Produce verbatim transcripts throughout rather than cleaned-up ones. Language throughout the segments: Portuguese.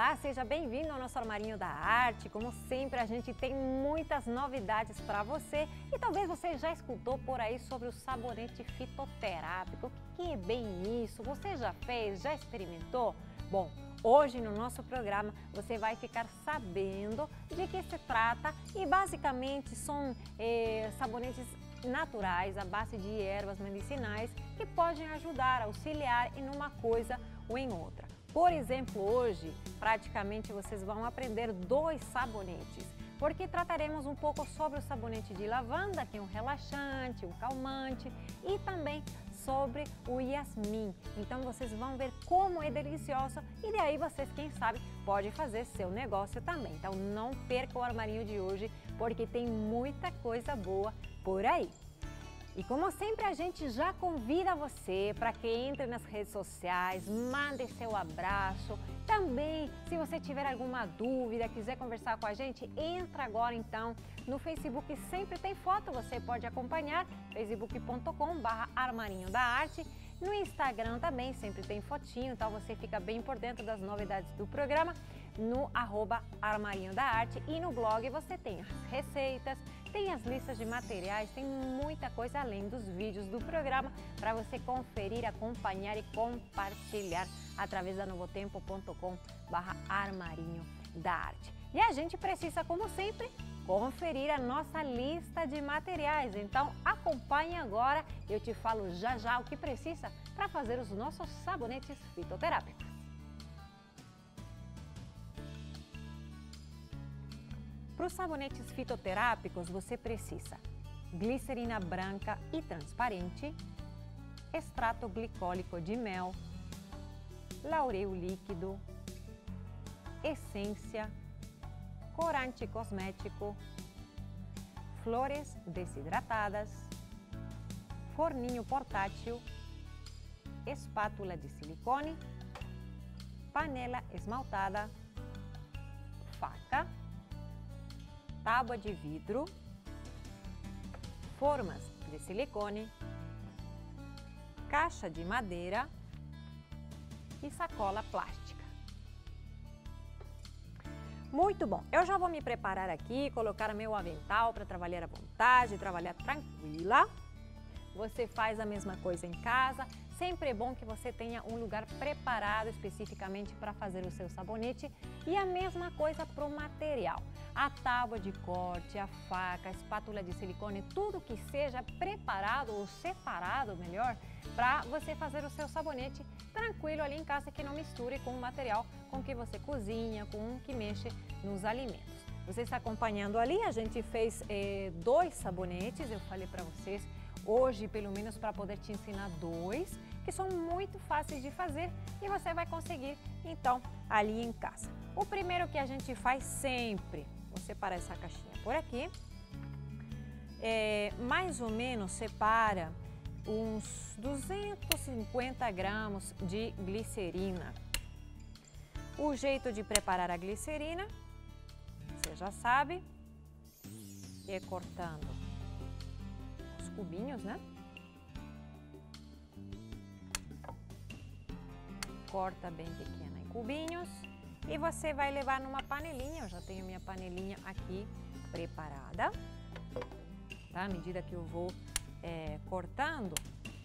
Olá, seja bem-vindo ao nosso Armarinho da Arte. Como sempre, a gente tem muitas novidades para você e talvez você já escutou por aí sobre o sabonete fitoterápico. O que é bem isso? Você já fez? Já experimentou? Bom, hoje no nosso programa você vai ficar sabendo de que se trata e basicamente são eh, sabonetes naturais à base de ervas medicinais que podem ajudar, auxiliar em uma coisa ou em outra. Por exemplo, hoje, praticamente vocês vão aprender dois sabonetes, porque trataremos um pouco sobre o sabonete de lavanda, que é um relaxante, um calmante, e também sobre o Yasmin. Então vocês vão ver como é delicioso e daí vocês, quem sabe, pode fazer seu negócio também. Então não perca o armarinho de hoje, porque tem muita coisa boa por aí. E como sempre, a gente já convida você para que entre nas redes sociais, mande seu abraço. Também, se você tiver alguma dúvida, quiser conversar com a gente, entra agora então no Facebook, sempre tem foto, você pode acompanhar, facebook ponto com barra armarinho da arte. No Instagram também sempre tem fotinho, então você fica bem por dentro das novidades do programa, no arroba armarinho da arte. E no blog você tem as receitas, tem as listas de materiais, tem muita coisa além dos vídeos do programa para você conferir, acompanhar e compartilhar através da novotempo ponto com barra armarinho da arte. E a gente precisa, como sempre, conferir a nossa lista de materiais. Então acompanhe agora, eu te falo já já o que precisa para fazer os nossos sabonetes fitoterápicos. Para os sabonetes fitoterápicos, você precisa glicerina branca e transparente, extrato glicólico de mel, laurel líquido, essência, corante cosmético, flores desidratadas, forninho portátil, espátula de silicone, panela esmaltada, faca, tábua de vidro, formas de silicone, caixa de madeira e sacola plástica. Muito bom, eu já vou me preparar aqui, colocar meu avental para trabalhar à vontade, trabalhar tranquila. Você faz a mesma coisa em casa. Sempre é bom que você tenha um lugar preparado especificamente para fazer o seu sabonete e a mesma coisa para o material. A tábua de corte, a faca, a espátula de silicone, tudo que seja preparado ou separado, melhor, para você fazer o seu sabonete tranquilo ali em casa, que não misture com o material com que você cozinha, com o que mexe nos alimentos. Você está acompanhando ali, a gente fez eh, dois sabonetes, eu falei para vocês, hoje, pelo menos, para poder te ensinar dois, que são muito fáceis de fazer e você vai conseguir, então, ali em casa. O primeiro que a gente faz sempre, vou separar essa caixinha por aqui, é, mais ou menos separa uns duzentos e cinquenta gramas de glicerina. O jeito de preparar a glicerina, você já sabe, é cortando cubinhos, né? Corta bem pequena em cubinhos e você vai levar numa panelinha. Eu já tenho minha panelinha aqui preparada, tá? À medida que eu vou é, cortando,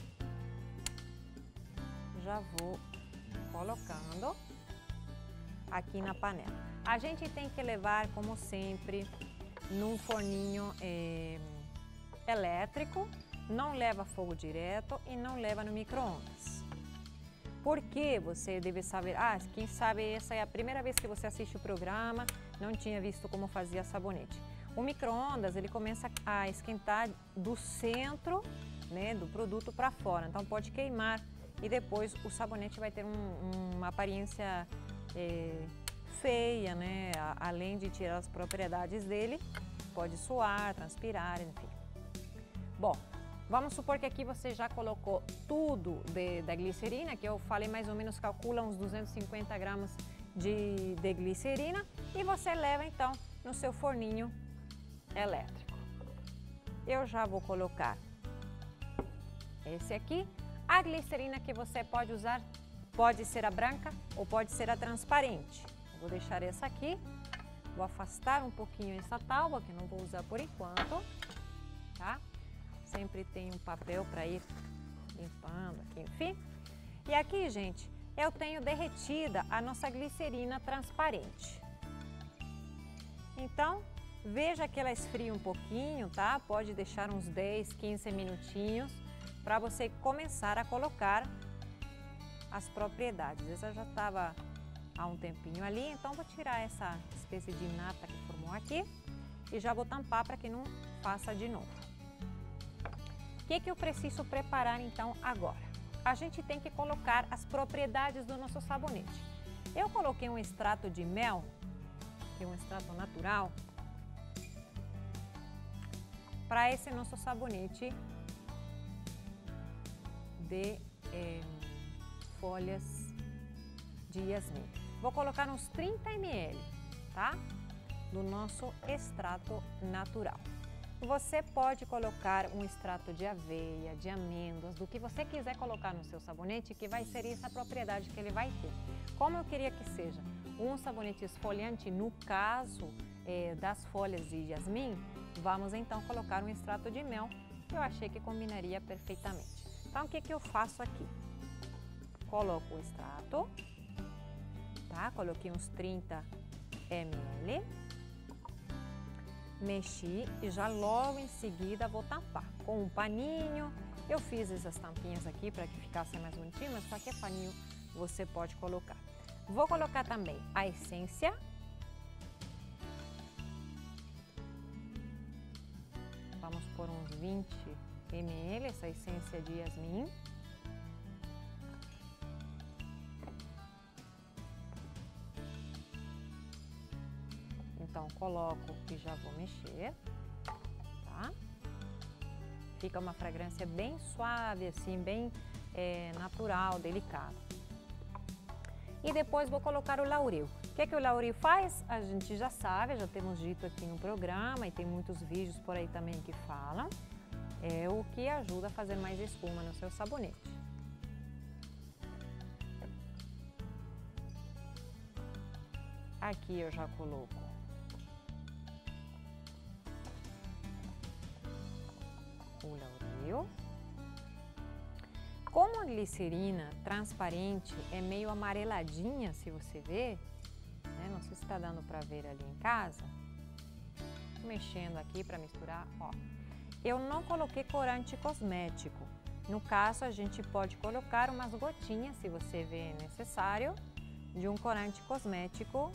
já vou colocando aqui na panela. A gente tem que levar, como sempre, num forninho é, elétrico, não leva fogo direto e não leva no micro-ondas. Porque você deve saber, ah, quem sabe essa é a primeira vez que você assiste o programa, não tinha visto como fazia sabonete. O micro-ondas, ele começa a esquentar do centro, né, do produto para fora, então pode queimar e depois o sabonete vai ter um, uma aparência é, feia, né, além de tirar as propriedades dele, pode suar, transpirar, enfim. Bom, vamos supor que aqui você já colocou tudo de, da glicerina, que eu falei mais ou menos, calcula uns duzentos e cinquenta gramas de, de glicerina, e você leva então no seu forninho elétrico. Eu já vou colocar esse aqui. A glicerina que você pode usar pode ser a branca ou pode ser a transparente. Vou deixar essa aqui, vou afastar um pouquinho essa tábua, que não vou usar por enquanto, tá? Sempre tem um papel para ir limpando aqui, enfim. E aqui, gente, eu tenho derretida a nossa glicerina transparente. Então, veja que ela esfria um pouquinho, tá? Pode deixar uns dez, quinze minutinhos para você começar a colocar as propriedades. Essa já estava há um tempinho ali, então vou tirar essa espécie de nata que formou aqui e já vou tampar para que não faça de novo. O que que eu preciso preparar então agora? A gente tem que colocar as propriedades do nosso sabonete. Eu coloquei um extrato de mel, que é um extrato natural, para esse nosso sabonete de eh, folhas de Yasmin. Vou colocar uns trinta mililitros, tá? Do nosso extrato natural. Você pode colocar um extrato de aveia, de amêndoas, do que você quiser colocar no seu sabonete, que vai ser essa propriedade que ele vai ter. Como eu queria que seja um sabonete esfoliante, no caso eh, das folhas de Yasmin, vamos então colocar um extrato de mel, que eu achei que combinaria perfeitamente. Então, o que que eu faço aqui? Coloco o extrato, tá? Coloquei uns trinta mililitros, mexi e já logo em seguida vou tampar com um paninho. Eu fiz essas tampinhas aqui para que ficasse mais bonitinho, mas qualquer paninho você pode colocar. Vou colocar também a essência. Vamos por uns vinte mililitros, essa essência de Yasmin. Então, coloco e já vou mexer, tá? Fica uma fragrância bem suave, assim, bem é, natural, delicada. E depois vou colocar o laurel. O que é que o laurel faz? A gente já sabe, já temos dito aqui no programa e tem muitos vídeos por aí também que falam. É o que ajuda a fazer mais espuma no seu sabonete. Aqui eu já coloco o laurel. Como a glicerina transparente é meio amareladinha, se você ver, né? Não sei se está dando para ver ali em casa. Mexendo aqui para misturar, ó. Eu não coloquei corante cosmético. No caso, a gente pode colocar umas gotinhas, se você vê necessário, de um corante cosmético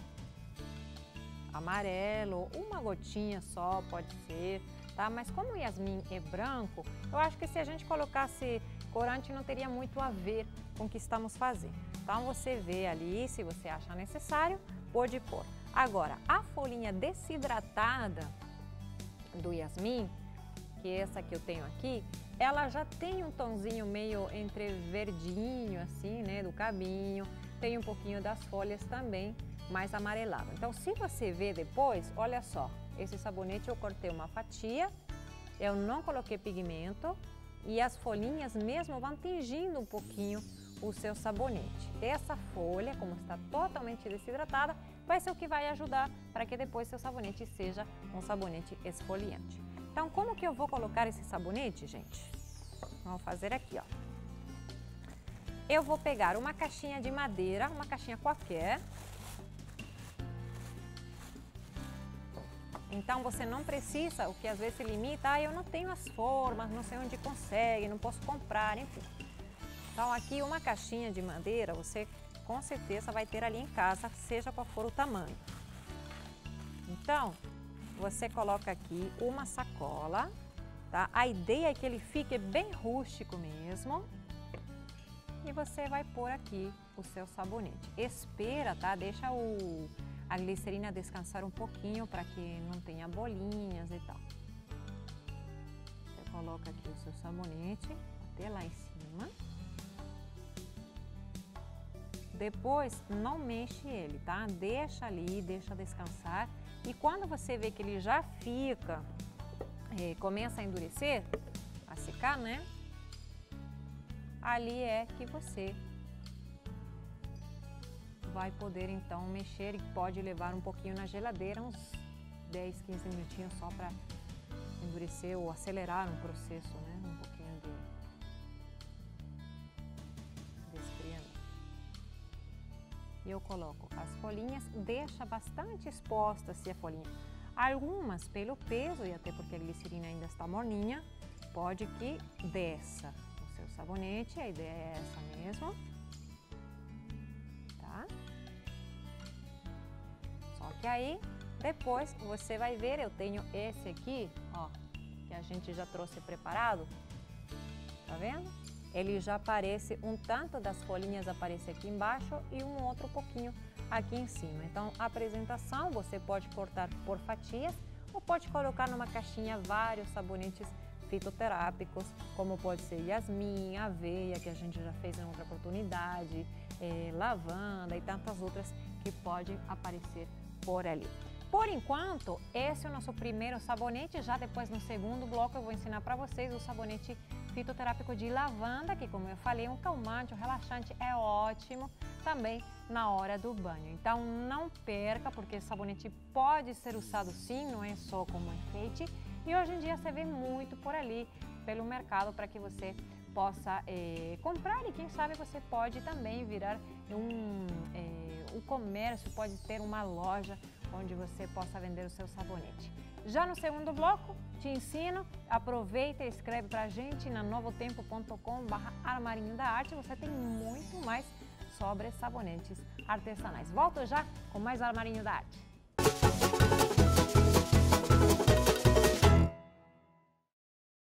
amarelo, uma gotinha só pode ser, tá? Mas como o Yasmin é branco, eu acho que se a gente colocasse corante não teria muito a ver com o que estamos fazendo. Então você vê ali, se você achar necessário, pode pôr. Agora, a folhinha desidratada do Yasmin, que é essa que eu tenho aqui, ela já tem um tonzinho meio entre verdinho, assim, né, do cabinho, tem um pouquinho das folhas também, mais amarelado. Então, se você ver depois, olha só, esse sabonete eu cortei uma fatia, eu não coloquei pigmento e as folhinhas mesmo vão tingindo um pouquinho o seu sabonete. Essa folha, como está totalmente desidratada, vai ser o que vai ajudar para que depois seu sabonete seja um sabonete esfoliante. Então, como que eu vou colocar esse sabonete, gente? Vamos fazer aqui, ó. Eu vou pegar uma caixinha de madeira, uma caixinha qualquer. Então, você não precisa, o que às vezes se limita, ah, eu não tenho as formas, não sei onde consegue, não posso comprar, enfim. Então, aqui uma caixinha de madeira, você com certeza vai ter ali em casa, seja qual for o tamanho. Então, você coloca aqui uma sacola, tá? A ideia é que ele fique bem rústico mesmo. E você vai pôr aqui o seu sabonete. Espera, tá? Deixa o, a glicerina descansar um pouquinho para que não tenha bolinhas e tal. Você coloca aqui o seu sabonete até lá em cima. Depois, não mexe ele, tá? Deixa ali, deixa descansar. E quando você vê que ele já fica, é, começa a endurecer, a secar, né? Ali é que você vai poder então mexer e pode levar um pouquinho na geladeira, uns dez, quinze minutinhos só para endurecer ou acelerar um processo, né? Um pouquinho de, de esfriamento. E eu coloco as folhinhas, deixa bastante exposta assim a folhinha. Algumas pelo peso e até porque a glicerina ainda está morninha, pode que desça o seu sabonete, a ideia é essa mesmo. Tá? Só que aí, depois você vai ver, eu tenho esse aqui, ó, que a gente já trouxe preparado, tá vendo? Ele já aparece, um tanto das folhinhas aparece aqui embaixo e um outro pouquinho aqui em cima. Então, a apresentação você pode cortar por fatias ou pode colocar numa caixinha vários sabonetes fitoterápicos, como pode ser yasmin, aveia, que a gente já fez em outra oportunidade, é, lavanda e tantas outras que podem aparecer por ali. Por enquanto, esse é o nosso primeiro sabonete. Já depois, no segundo bloco, eu vou ensinar para vocês o sabonete fitoterápico de lavanda, que, como eu falei, é um calmante, um relaxante, é ótimo também na hora do banho. Então, não perca, porque esse sabonete pode ser usado sim, não é só como enfeite. E hoje em dia você vê muito por ali, pelo mercado, para que você possa é, comprar e quem sabe você pode também virar um, é, um comércio, pode ter uma loja onde você possa vender o seu sabonete. Já no segundo bloco, te ensino, aproveita e escreve pra gente na novotempo ponto com barra Armarinho da Arte, você tem muito mais sobre sabonetes artesanais. Volto já com mais Armarinho da Arte.